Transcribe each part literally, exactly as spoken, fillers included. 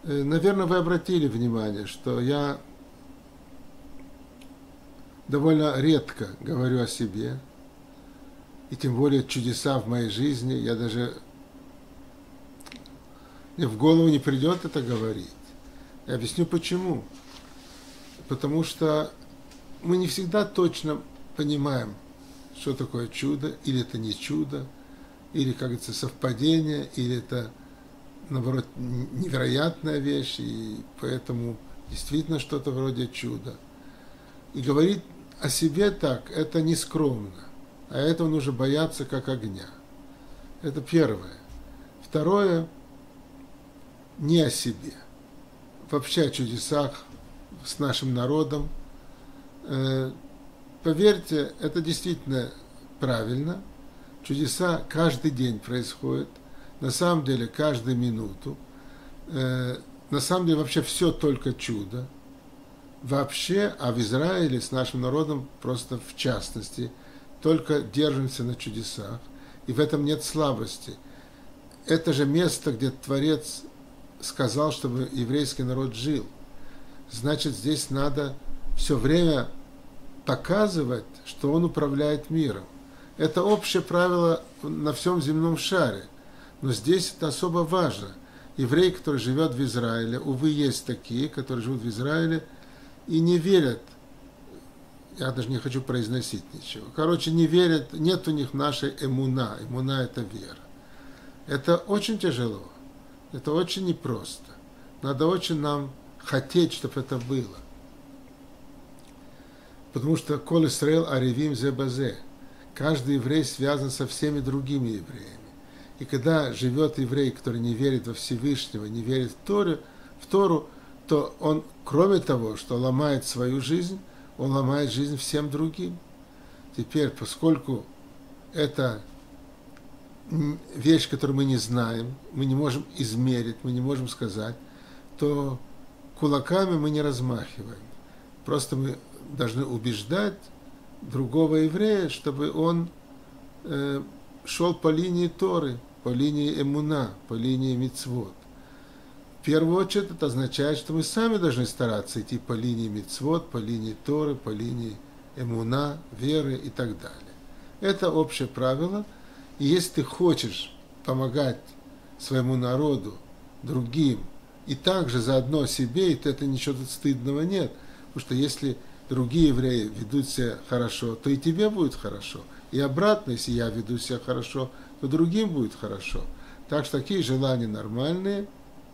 Наверное, вы обратили внимание, что я довольно редко говорю о себе, и тем более чудеса в моей жизни. Я даже мне в голову не придет это говорить. Я объясню почему. Потому что мы не всегда точно понимаем, что такое чудо, или это не чудо, или, как говорится, совпадение, или это, наоборот, невероятная вещь, и поэтому действительно что-то вроде чуда. И говорить о себе так, это не скромно, а этого нужно бояться как огня. Это первое. Второе, не о себе. Вообще о чудесах с нашим народом. Поверьте, это действительно правильно. Чудеса каждый день происходят. На самом деле, каждую минуту. На самом деле, вообще все только чудо. Вообще, а в Израиле с нашим народом просто в частности, только держимся на чудесах. И в этом нет слабости. Это же место, где Творец сказал, чтобы еврейский народ жил. Значит, здесь надо все время показывать, что он управляет миром. Это общее правило на всем земном шаре. Но здесь это особо важно. Еврей, который живет в Израиле, увы, есть такие, которые живут в Израиле и не верят, я даже не хочу произносить ничего, короче, не верят, нет у них нашей эмуна. Эмуна – это вера. Это очень тяжело, это очень непросто. Надо очень нам хотеть, чтобы это было. Потому что «Кол Исраэл аревим зе базе». Каждый еврей связан со всеми другими евреями. И когда живет еврей, который не верит во Всевышнего, не верит в Тору, в Тору, то он, кроме того, что ломает свою жизнь, он ломает жизнь всем другим. Теперь, поскольку это вещь, которую мы не знаем, мы не можем измерить, мы не можем сказать, то кулаками мы не размахиваем. Просто мы должны убеждать другого еврея, чтобы он э, шел по линии Торы, по линии эмуна, по линии мицвот. В первую очередь это означает, что мы сами должны стараться идти по линии мицвот, по линии Торы, по линии эмуна, веры и так далее. Это общее правило. И если ты хочешь помогать своему народу, другим, и также заодно себе, и то это ничего тут стыдного нет. Потому что если другие евреи ведут себя хорошо, то и тебе будет хорошо. И обратно, если я веду себя хорошо, то другим будет хорошо. Так что такие желания нормальные,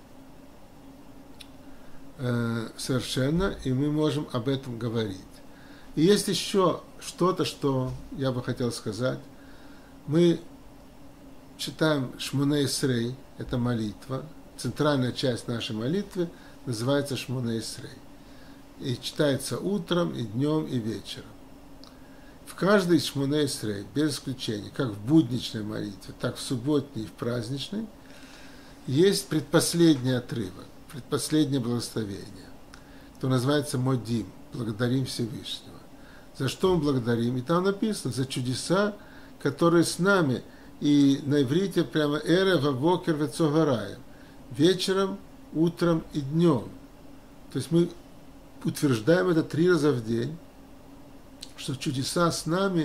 э, совершенно, и мы можем об этом говорить. И есть еще что-то, что я бы хотел сказать. Мы читаем Шмоней Эсрей, это молитва. Центральная часть нашей молитвы называется Шмоней Эсрей. И читается утром, и днем, и вечером. В каждой из Шмоней Эсрей, без исключения, как в будничной молитве, так в субботней и в праздничной, есть предпоследний отрывок, предпоследнее благословение, что называется Модим, благодарим Всевышнего. За что мы благодарим? И там написано, за чудеса, которые с нами, и на иврите прямо «эре вавокер вецогараем», вечером, утром и днем. То есть мы утверждаем это три раза в день, что чудеса с нами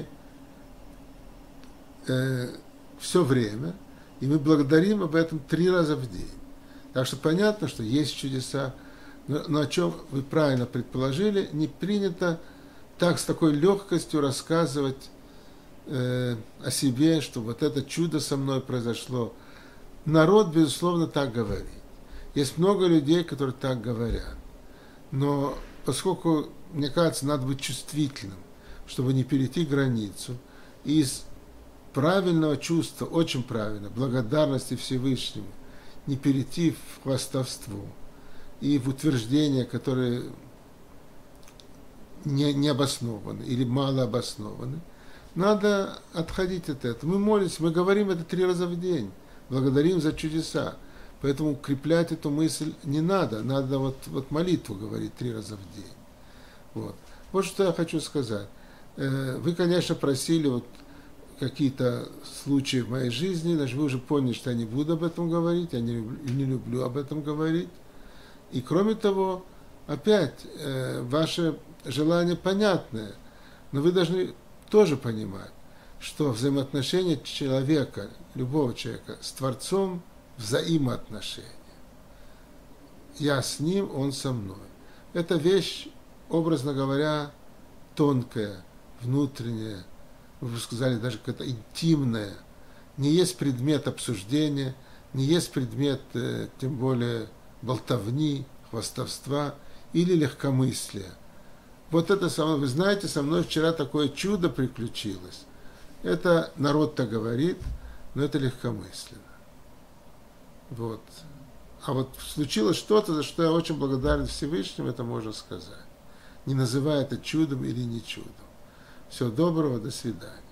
э, все время, и мы благодарим об этом три раза в день. Так что понятно, что есть чудеса, но, но о чем вы правильно предположили, не принято так с такой легкостью рассказывать э, о себе, что вот это чудо со мной произошло. Народ, безусловно, так говорит. Есть много людей, которые так говорят. Но поскольку, мне кажется, надо быть чувствительным, чтобы не перейти границу, из правильного чувства, очень правильно, благодарности Всевышнему, не перейти в хвастовство и в утверждения, которые не, не обоснованы или мало обоснованы, надо отходить от этого. Мы молимся, мы говорим это три раза в день, благодарим за чудеса. Поэтому укреплять эту мысль не надо, надо вот, вот молитву говорить три раза в день. Вот. Вот что я хочу сказать. Вы, конечно, просили вот какие-то случаи в моей жизни, даже вы уже поняли, что я не буду об этом говорить, я не люблю, не люблю об этом говорить. И кроме того, опять, э, ваше желание понятное, но вы должны тоже понимать, что взаимоотношения человека, любого человека с Творцом взаимоотношения. Я с ним, он со мной. Это вещь, образно говоря, тонкая, внутренняя, вы бы сказали, даже какая-то интимная. Не есть предмет обсуждения, не есть предмет, э, тем более, болтовни, хвастовства или легкомыслия. Вот это самое, вы знаете, со мной вчера такое чудо приключилось. Это народ-то говорит, но это легкомысленно. Вот. А вот случилось что-то, за что я очень благодарен Всевышнему, это можно сказать. Не называя это чудом или не чудом. Всего доброго, до свидания.